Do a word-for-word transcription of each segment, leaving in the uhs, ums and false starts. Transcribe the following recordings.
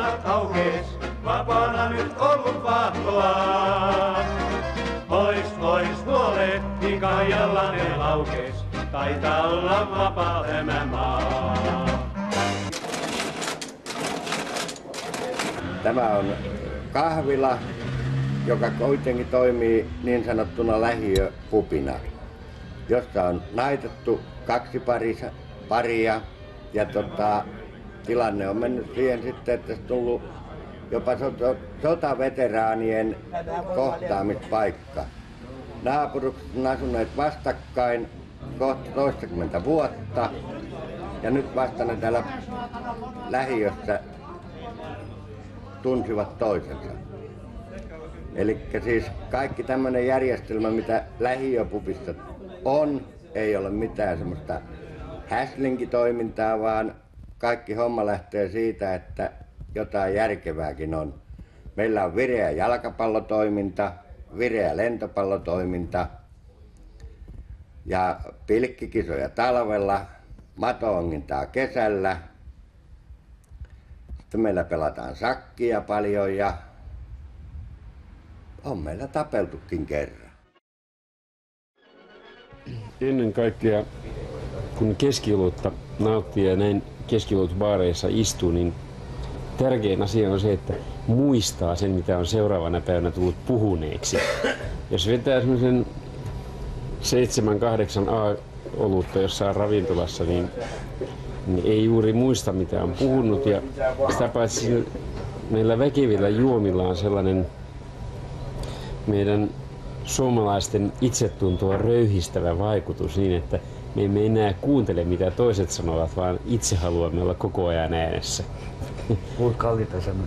jalat aukees, vapaana nyt ollut vaahtoa. Pois, pois nuolet, niin Kaijalla ne laukees, taitaa olla vapaa tämä maa. Tämä on kahvila, joka kuitenkin toimii niin sanottuna lähiöpubina, jossa on naitettu kaksi parisa, paria ja tota, tilanne on mennyt siihen sitten, että se on tullut jopa sotaveteraanien kohtaamispaikka. Naapurukset on asuneet vastakkain kohta toistakymmentä vuotta ja nyt vasta ne täällä lähiössä tunsivat toisensa. Eli siis kaikki tämmöinen järjestelmä, mitä lähiöpubissa on, ei ole mitään semmoista häslinkitoimintaa, vaan kaikki homma lähtee siitä, että jotain järkevääkin on. Meillä on vireä jalkapallotoiminta, vireä lentopallotoiminta ja pilkkikisoja talvella, mato-ongintaa kesällä. Sitten meillä pelataan sakkia paljon ja on meillä tapeltukin kerran. Ennen kaikkea, kun keskiolutta nauttii ja näin keskiolutbaareissa istuu, niin tärkein asia on se, että muistaa sen, mitä on seuraavana päivänä tullut puhuneeksi. Jos vetää semmoisen seitsemän kahdeksan A-olutta jossain ravintolassa, niin, niin ei juuri muista, mitä on puhunut. Ja sitä paitsi meillä väkevillä juomilla on sellainen meidän suomalaisten itsetuntoa röyhistävä vaikutus niin, että me emme enää kuuntele, mitä toiset sanovat, vaan itse haluamme olla koko ajan äänessä. Puhut kalliita sanoja.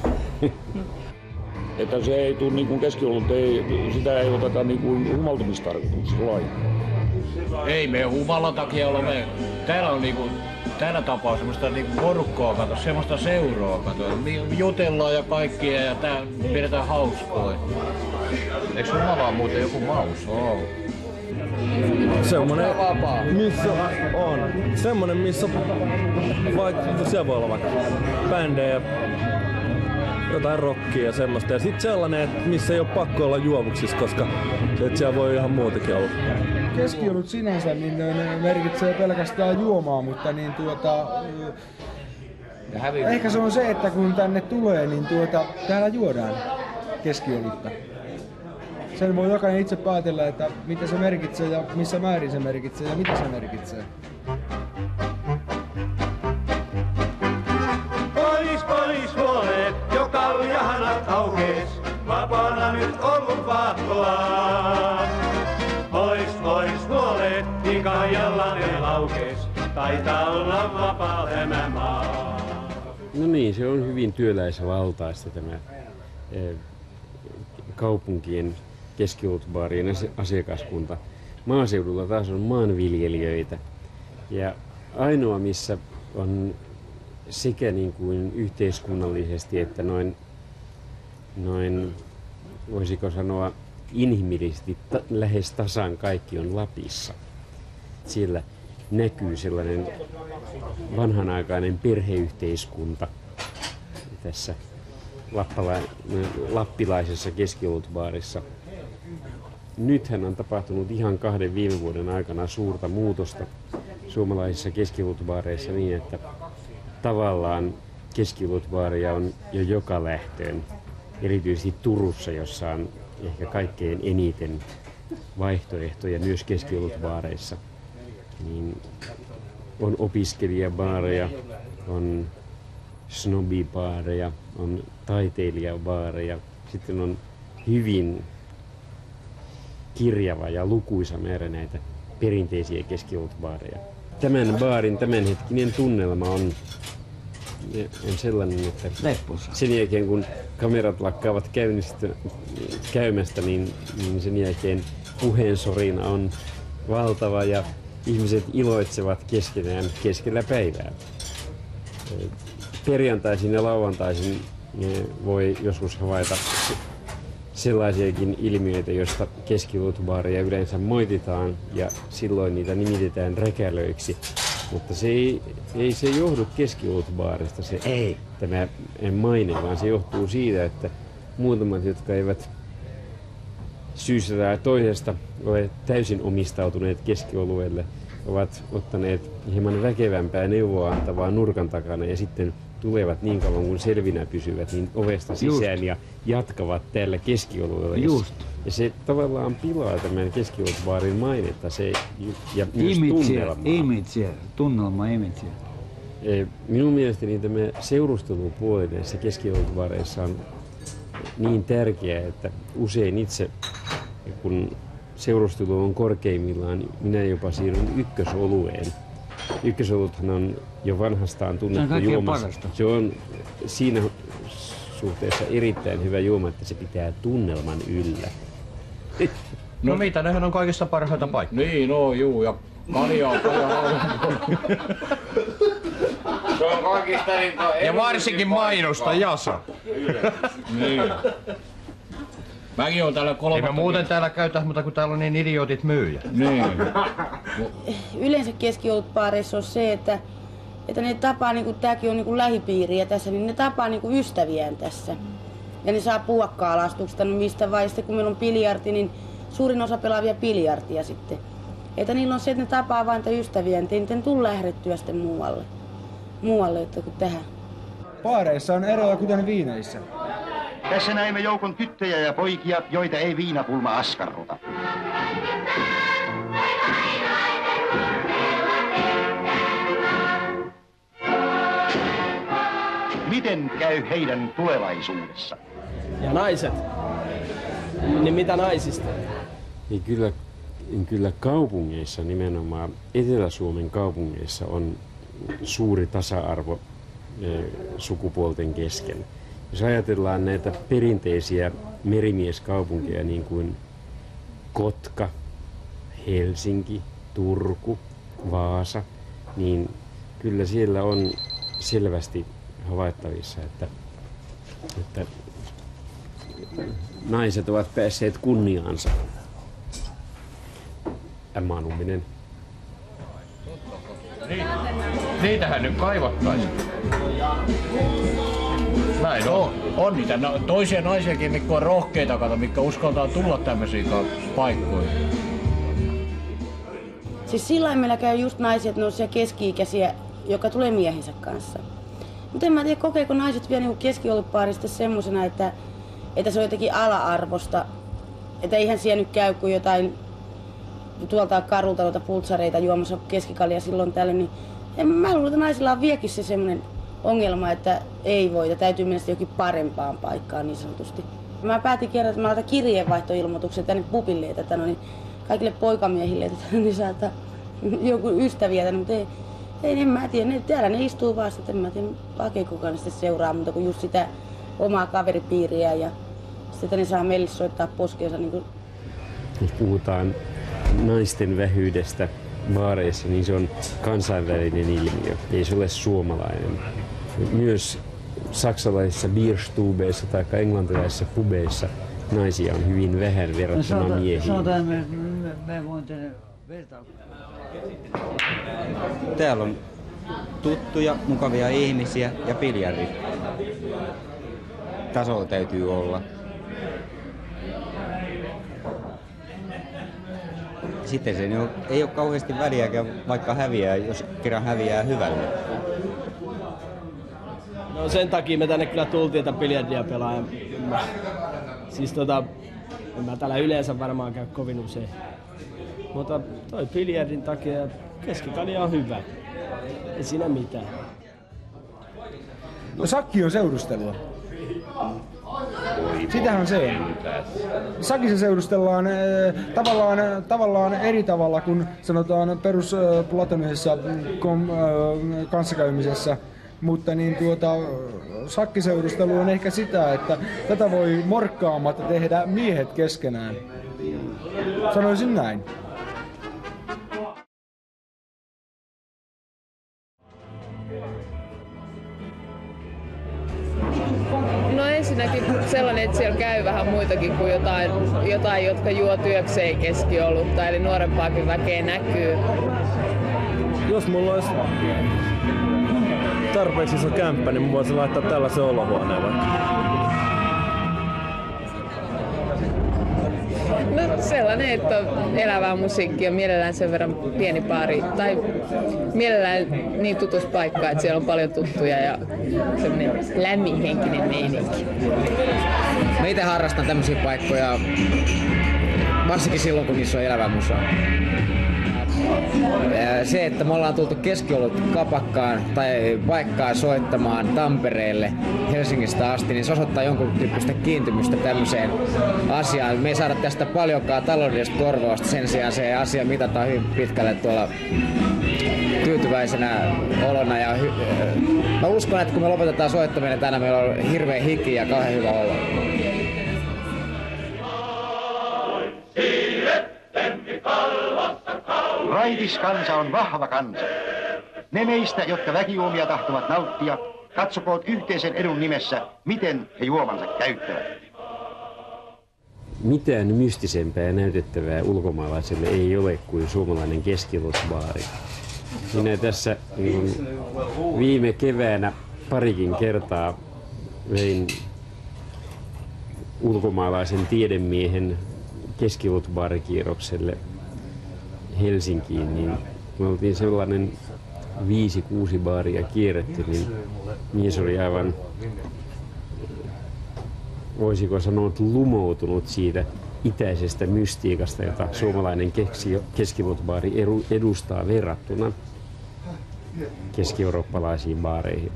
Että se ei tule niin kuin keskiolut, ei, sitä ei oteta niin kuin humaltumistarkoituksella lainkaan. Ei me humalan takia ole. Me, täällä on niinku, täällä tapaa semmoista niinku porukkaa, kato, semmoista seuraa, kato. Jutellaan ja kaikkia ja tää pidetään hauskaa. Eikö humalaa muuten joku maus oo? Semmonen, missä on. Semmonen, missä vaikka, siellä voi olla vaikka bändejä, jotain rockia ja semmoista. Ja sit sellainen, että missä ei ole pakko olla juovuksissa, koska et siellä voi ihan muutakin olla. Keskiolut sinänsä niin ne merkitsee pelkästään juomaa, mutta niin tuota... Ehkä se on se, että kun tänne tulee, niin tuota, täällä juodaan keskiolutta. Sen voi jokainen itse päätellä, että mitä se merkitsee ja missä määrin se merkitsee ja mitä se merkitsee. Pois, pois huolet, jo kaljahanat aukees, vapaana nyt ollut vaahtoa. Pois, pois huolet, niin Kaijalla ne laukees, taitaa olla vapaa tämä maa. No niin, se on hyvin työläisvaltaista tämä eh, kaupunkien keskiolutbaarien asiakaskunta. Maaseudulla taas on maanviljelijöitä. Ja ainoa, missä on sekä niin kuin yhteiskunnallisesti että noin, noin voisiko sanoa inhimillisesti ta- lähes tasan kaikki on Lapissa. Siellä näkyy sellainen vanhanaikainen perheyhteiskunta tässä lappala- lappilaisessa keskiolutbaarissa. Nythän on tapahtunut ihan kahden viime vuoden aikana suurta muutosta suomalaisissa keskiolutbaareissa niin, että tavallaan keskiolutbaaria on jo joka lähtöön, erityisesti Turussa, jossa on ehkä kaikkein eniten vaihtoehtoja myös keskiolutbaareissa. Niin on opiskelijabaareja, on snobibaareja, on taiteilijabaareja, sitten on hyvin kirjava ja lukuisa määrä näitä perinteisiä keskiolutbaareja. Tämän baarin tämänhetkinen tunnelma on, on sellainen, että sen jälkeen kun kamerat lakkaavat käymästä, niin, niin sen jälkeen puheensorina on valtava ja ihmiset iloitsevat keskenään keskellä päivää. Perjantaisin ja lauantaisin voi joskus havaita sellaisiakin ilmiöitä, joista keskiolutbaareja yleensä moititaan ja silloin niitä nimitetään räkälöiksi. Mutta se ei, ei se johdu keskiolutbaarista se Ei. tämä maine, vaan se johtuu siitä, että muutamat, jotka eivät syystä tai toisesta ole täysin omistautuneet keskiolueelle, ovat ottaneet hieman väkevämpää neuvoa antavaa nurkan takana ja sitten tulevat niin kauan kuin selvinä pysyvät niin ovesta sisään Just. ja jatkavat täällä keskiolueella. Just. Ja se tavallaan pilaa tämän keskiolutbaarin mainetta se, ja myös tunnelmaa. Image, tunnelma, image. Minun mielestäni tämä seurustelupuoli näissä keskiolutbaareissa on niin tärkeää, että usein itse, kun seurustelu on korkeimmillaan, minä jopa siirryn ykkösolueen. Ykkösoluthan on jo vanhastaan tunnettu juoma. Se on siinä suhteessa erittäin hyvä juoma, että se pitää tunnelman yllä. No, no mitä, nehän on kaikista parhaita paikkoja. Niin, no juu, ja kaljaa on Se on kaikista niin ja varsinkin mainosta, Jasa. Niin. Mäkin oon täällä kolmatta. Ei me muuten täällä käytä, mutta kun täällä on niin idiootit myyjä. Niin. Yleensä keskiolutbaareissa on se, että, että ne tapaa, niin kuin tääkin on niin kuin lähipiiriä tässä, niin ne tapaa niin kuin ystäviään tässä. Ja ne saa puhua kalastuksesta, no mistä vai sitten kun meillä on biljardi, niin suurin osa pelaavia biljardia sitten. Että niillä on se, että ne tapaa vain ystäviä, ettei niiden tule lähdettyä sitten muualle, muualle että kuin tähän. Baareissa on eroja kuten viineissä. Tässä näemme joukon tyttöjä ja poikia, joita ei viinapulma askarruta. Miten käy heidän tulevaisuudessa? Ja naiset? Niin mitä naisista? Niin kyllä, kyllä kaupungeissa, nimenomaan Etelä-Suomen kaupungeissa on suuri tasa-arvo sukupuolten kesken. Jos ajatellaan näitä perinteisiä merimieskaupunkeja niin kuin Kotka, Helsinki, Turku, Vaasa, niin kyllä siellä on selvästi havaittavissa, että, että naiset ovat päässeet kunniaansa. Emma Numminen. Niitähän nyt kaivattaisiin. Näin on. On niitä no, toisia naisiakin, mitkä on rohkeita, kato, mitkä uskaltaa tulla tämmöisiin paikkoihin. Siis sillä meillä käy just naisia, että ne on siellä keski-ikäisiä, joka tulee miehensä kanssa. Mutta en mä tiedä, kokeeko naiset vielä niinku keskiolutbaarista semmosena, että, että se on jotenkin ala-arvosta. Että eihän siellä nyt käy, kun jotain tuolta karulta noita pultsareita juomassa keskikalia silloin tälle, niin en, mä luulen, että naisilla on vieläkin se semmoinen ongelma, että ei voi ja täytyy mennä johonkin parempaan paikkaan niin sanotusti. Mä päätin kerran, että mä laitan kirjeenvaihtoilmoituksen tänne pubille, että no, niin kaikille poikamiehille, että niin saattaa jonkun ystäviä tänne, mutta ei, ei en mä tiedä, ne, täällä ne istuu vasta, että en mä tiedä, hakee kukaan ne sitten seuraa, mutta kun just sitä omaa kaveripiiriä ja sitten ne saa meille soittaa poskeensa. Niin kuin... Jos puhutaan naisten vähyydestä baareissa, niin se on kansainvälinen ilmiö, ei se ole suomalainen. Myös saksalaisissa bierstubeissa tai englantilaisissa pubeissa naisia on hyvin vähän verrattuna miehiin. Sanotaan, me, me, me voin tehdä vertauksia. Täällä on tuttuja, mukavia ihmisiä ja biljardi. Tasolla täytyy olla. Sitten se ei ole, ei ole kauheasti väliäkään, vaikka häviää, jos kerran häviää hyvälle. No sen takia me tänne kyllä tultiin, että biljardia pelaa. Mä, siis tota, en mä täällä yleensä varmaan käy kovin usein. Mutta toi biljardin takia keskikalia on hyvä. Ei siinä mitään. No sakki on seurustelua. Sitähän se on. Sakissa seurustellaan äh, tavallaan, tavallaan eri tavalla kuin sanotaan perus äh, platonisessa kom, äh, kanssakäymisessä. Mutta niin tuota, sakkiseurustelu on ehkä sitä, että tätä voi morkkaamatta tehdä miehet keskenään. Sanoisin näin. No ensinnäkin sellainen, että siellä käy vähän muitakin kuin jotain, jotain jotka juo työkseen keskiolutta, eli nuorempaakin väkeä näkyy. jos mulla olisi tarpeeksi iso kämppä, niin mä voisin laittaa tällaisen olohuoneen vaikka. No sellainen, että on elävää musiikkia, mielellään sen verran pieni baari, tai mielellään niin tutus paikka, että siellä on paljon tuttuja ja semmoinen lämminhenkinen meininki. Mä itse harrastan tämmöisiä paikkoja, varsinkin silloin kun niissä on elävää musaa. Se, että me ollaan tultu Keskiolut kapakkaan tai paikkaan soittamaan Tampereelle Helsingistä asti, niin se osoittaa jonkun tyyppistä kiintymystä tämmöiseen asiaan. Me ei saada tästä paljonkaan taloudellista korvausta, sen sijaan se asia mitataan hyvin pitkälle tuolla tyytyväisenä olona. Ja hy- mä uskon, että kun me lopetetaan soittaminen tänään, meillä on hirveä hiki ja kauhean hyvä olo. Raidis kansa on vahva kansa. Ne meistä, jotka väkijuomia tahtovat nauttia, katsokoot yhteisen edun nimessä, miten he juomansa käyttävät. Mitään mystisempää ja näytettävää ulkomaalaisille ei ole kuin suomalainen keskiluotbaari. Minä tässä niin viime keväänä parikin kertaa vein ulkomaalaisen tiedemiehen keskiluotbaarikierrokselle Helsinkiin, niin me oltiin sellainen viisi kuusi baaria kierretty, niin mies oli aivan, voisiko sanoa, lumoutunut siitä itäisestä mystiikasta, jota suomalainen keskiluotbaari edustaa verrattuna keski-eurooppalaisiin baareihin.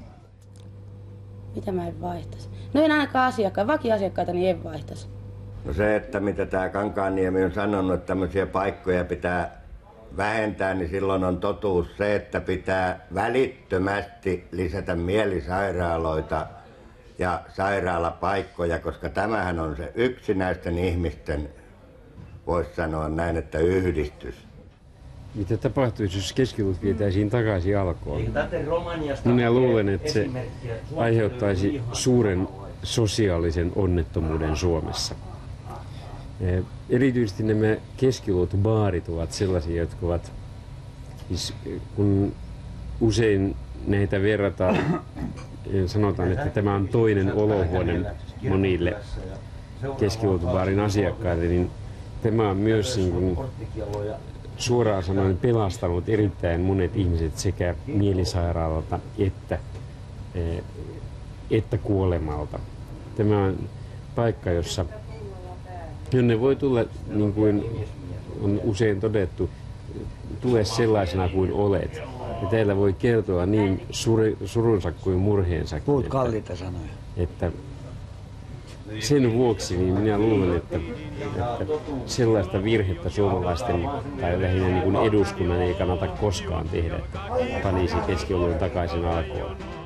Mitä mä en vaihtaisi? No en ainakaan asiakkaita, vakiasiakkaita niin en vaihtaisi. No se, että mitä tämä Kankaanniemi on sanonut, että tämmöisiä paikkoja pitää vähentää, niin silloin on totuus se, että pitää välittömästi lisätä mielisairaaloita ja sairaalapaikkoja, koska tämähän on se yksinäisten ihmisten, voisi sanoa näin, että yhdistys. Mitä tapahtuisi, jos Keskiluut vietäisiin takaisin alkoon? Minä luulen, että se aiheuttaisi suuren sosiaalisen onnettomuuden Suomessa. Erityisesti nämä Keskiluot-baarit ovat sellaisia, jotka ovat, siis kun usein näitä verrataan, sanotaan, että tämä on toinen olohuone monille Keskiluot-baarin asiakkaille, niin tämä on myös niin kuin, suoraan sanoen pelastanut erittäin monet ihmiset sekä mielisairaalalta että, että kuolemalta. Tämä on paikka, jossa jonne voi tulla, niin kuin on usein todettu, tule sellaisena kuin olet. Ja teillä voi kertoa niin sur, surunsa kuin murheensakin. Puhut kalliita sanoja. Että sen vuoksi niin minä luulen, että, että sellaista virhettä suomalaisten tai lähinnä niin kuin eduskunnan ei kannata koskaan tehdä, että panisi Keskioluen takaisin alkoon.